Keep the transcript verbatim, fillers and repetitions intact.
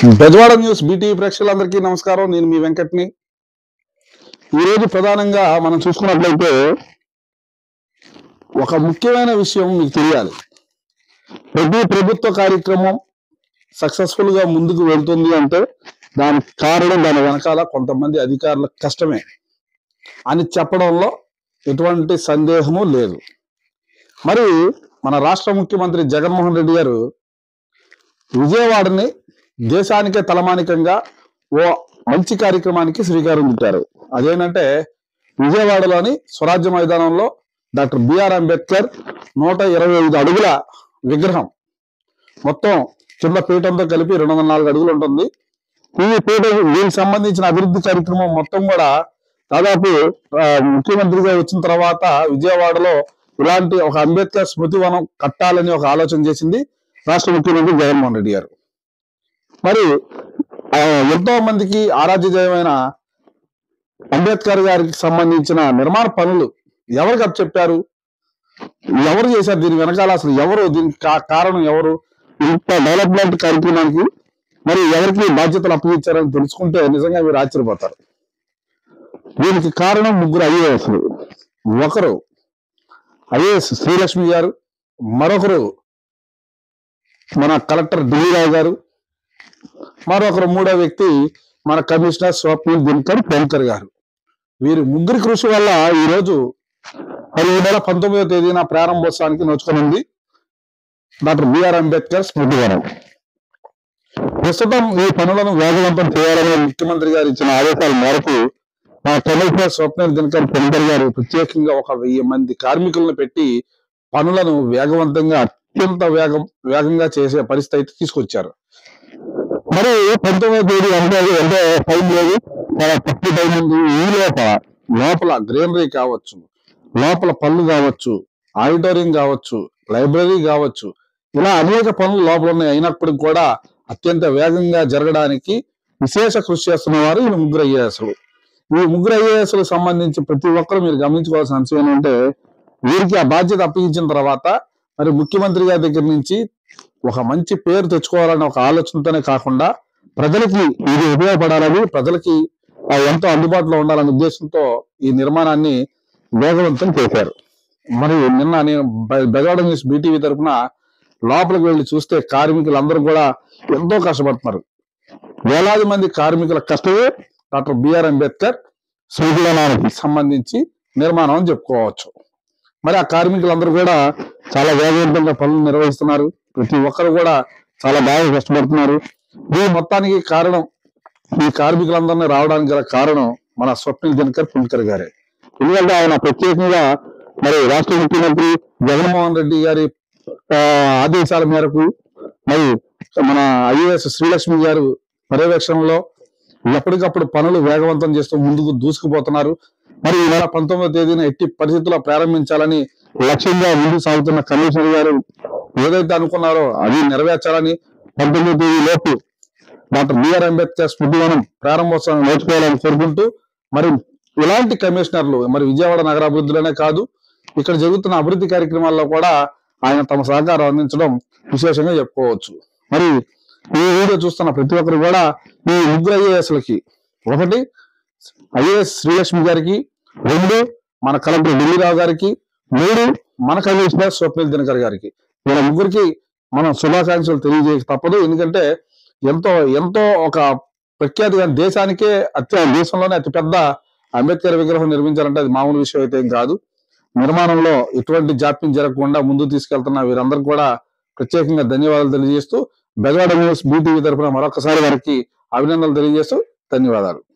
Bezawada news BTV ప్రేక్షకులందరికీ నమస్కారం. నేను మీ వెంకట్ని. ఈరోజు ప్రధానంగా మనం చూసుకున్నట్లయితే ఒక ముఖ్యమైన విషయం మీకు తెలియాలి. ప్రతి ప్రభుత్వ కార్యక్రమం సక్సెస్ఫుల్ గా ముందుకు వెళ్తుంది అంటే దానికి కారణం, దాని వెనకాల కొంతమంది అధికారుల కష్టమే అని చెప్పడంలో ఎటువంటి సందేహము లేదు. మరి మన రాష్ట్ర ముఖ్యమంత్రి జగన్మోహన్ రెడ్డి గారు విజయవాడని దేశానికే తలమానికంగా ఓ మంచి కార్యక్రమానికి శ్రీకారం చుట్టారు. అదేంటంటే విజయవాడలోని స్వరాజ్య మైదానంలో డాక్టర్ బిఆర్ అంబేద్కర్ నూట ఇరవై ఐదు అడుగుల విగ్రహం, మొత్తం కింద పీఠంతో కలిపి రెండు వందల నాలుగు అడుగులు ఉంటుంది. ఈ పీఠ దీనికి సంబంధించిన అభివృద్ధి కార్యక్రమం మొత్తం కూడా దాదాపు ముఖ్యమంత్రిగా వచ్చిన తర్వాత విజయవాడలో ఇలాంటి ఒక అంబేద్కర్ స్మృతి వనం కట్టాలని ఒక ఆలోచన చేసింది రాష్ట్ర ముఖ్యమంత్రి జగన్మోహన్ రెడ్డి గారు. మరి ఎంతో మందికి ఆరాధ్యమైన అంబేద్కర్ గారికి సంబంధించిన నిర్మాణ పనులు ఎవరికి అప్పచెప్పారు, ఎవరు చేశారు, దీని వెనకాల అసలు ఎవరు, దీనికి కారణం ఎవరు, ఇంత డెవలప్మెంట్ కార్యక్రమానికి మరి ఎవరికి బాధ్యతలు అప్పగించారని తెలుసుకుంటే నిజంగా మీరు ఆశ్చర్యపోతారు. దీనికి కారణం ముగ్గురు ఐఏఎస్లు. ఒకరు ఐఏఎస్ శ్రీలక్ష్మి గారు, మరొకరు మన కలెక్టర్ ఢిల్లీరావు గారు, మరొకరు మూడో వ్యక్తి మన కమిషనర్ స్వప్నిల్ దినకర్ పెన్కర్ గారు. వీరి ముగ్గురి కృషి వల్ల ఈరోజు ఈ నెల పంతొమ్మిదవ తేదీన ప్రారంభోత్సవానికి నోచుకునింది డాక్టర్ బిఆర్ అంబేద్కర్ స్మృతి వనం. ప్రస్తుతం ఈ పనులను వేగవంతం చేయాలని ముఖ్యమంత్రి గారు ఇచ్చిన ఆదేశాల మేరకు మన కమిషనర్ స్వప్నిల్ దినకర్ పెన్కర్ గారు ప్రత్యేకంగా ఒక వెయ్యి మంది కార్మికులను పెట్టి పనులను వేగవంతంగా అత్యంత వేగం వేగంగా చేసే పరిస్థితి తీసుకొచ్చారు. మరి పంతొమ్మిదవ తేదీ అంటే అంటే టైం లేదు, చాలా తక్కువ టైం ఉంది. ఈ లోపల లోపల గ్రీనరీ కావచ్చు, లోపల పనులు కావచ్చు, ఆడిటోరియం కావచ్చు, లైబ్రరీ కావచ్చు, ఇలా అనేక పనులు లోపల ఉన్నాయి. అయినప్పటికీ కూడా అత్యంత వేగంగా జరగడానికి విశేష కృషి చేస్తున్న వారు ఈ ముగ్గురు ఐఏఎస్లు. ఈ ముగ్గురు ఐఏఎస్లకు సంబంధించి ప్రతి ఒక్కరు మీరు గమనించుకోవాల్సిన అంశం ఏంటంటే, వీరికి ఆ బాధ్యత అప్పగించిన తర్వాత మరి ముఖ్యమంత్రి గారి దగ్గర నుంచి ఒక మంచి పేరు తెచ్చుకోవాలనే ఒక ఆలోచనతోనే కాకుండా ప్రజలకి ఇది ఉపయోగపడాలని, ప్రజలకి ఎంతో అందుబాటులో ఉండాలనే ఉద్దేశంతో ఈ నిర్మాణాన్ని వేగవంతం చేశారు. మరి నిన్న నేను బెజవాడ న్యూస్ బీటీవీ తరఫున లోపలికి వెళ్ళి చూస్తే కార్మికులందరూ కూడా ఎంతో కష్టపడుతున్నారు. వేలాది మంది కార్మికుల కష్టమే డాక్టర్ బిఆర్ అంబేద్కర్ స్మృతి వనానికి సంబంధించి నిర్మాణం అని చెప్పుకోవచ్చు. మరి ఆ కార్మికులందరూ కూడా చాలా వేగవంతంగా పనులు నిర్వహిస్తున్నారు. ప్రతి ఒక్కరు కూడా చాలా బాగా కష్టపడుతున్నారు. ఈ మొత్తానికి కారణం, ఈ కార్మికులందరినీ రావడానికి గల కారణం మన స్వప్నిల్ దినకర్ పెన్కర్ గారే. ఎందుకంటే ఆయన ప్రత్యేకంగా మరి రాష్ట్ర ముఖ్యమంత్రి జగన్మోహన్ రెడ్డి గారి ఆదేశాల మేరకు మరి మన ఐఏఎస్ శ్రీలక్ష్మి గారు పర్యవేక్షణలో ఎప్పటికప్పుడు పనులు వేగవంతం చేస్తూ ముందుకు దూసుకుపోతున్నారు. మరి ఈ నెల పంతొమ్మిదవ తేదీన ఎట్టి పరిస్థితుల్లో ప్రారంభించాలని లక్ష్యంగా ముందుకు సాగుతున్న కమిషనర్ గారు ఏదైతే అనుకున్నారో అది నెరవేర్చాలని, పంతొమ్మిదవ తేదీ లోపు డాక్టర్ బిఆర్ అంబేద్కర్ స్మృతి వనం ప్రారంభోత్సవాన్ని నోచుకోవాలని కోరుకుంటూ, మరి ఇలాంటి కమిషనర్లు మరి విజయవాడ నగరాభివృద్ధిలోనే కాదు, ఇక్కడ జరుగుతున్న అభివృద్ధి కార్యక్రమాల్లో కూడా ఆయన తమ సహకారం అందించడం విశేషంగా చెప్పుకోవచ్చు. మరి ఈ వీడియో చూస్తున్న ప్రతి ఒక్కరు కూడా ఈ ముగ్గురు ఐఏఎస్లకి, ఒకటి ఐఏఎస్ శ్రీలక్ష్మి గారికి, రెండు మన కలెక్టర్ ఢిల్లీరావు గారికి, మూడు మన కమిషనర్ స్వప్నిల్ దినకర్ గారికి, వీళ్ళ ముగ్గురికి మనం శుభాకాంక్షలు తెలియజేయ తప్పదు. ఎందుకంటే ఎంతో ఎంతో ఒక ప్రఖ్యాతిగా దేశానికే అత్య దేశంలోనే అతిపెద్ద అంబేద్కర్ విగ్రహం నిర్మించాలంటే అది మామూలు విషయం అయితే ఏం కాదు. నిర్మాణంలో ఎటువంటి జాప్యం జరగకుండా ముందుకు తీసుకెళ్తున్న వీరందరికీ కూడా ప్రత్యేకంగా ధన్యవాదాలు తెలియజేస్తూ, బెజవాడ న్యూస్ బీటీవీ తరఫున మరొకసారి వారికి అభినందనలు తెలియజేస్తూ ధన్యవాదాలు.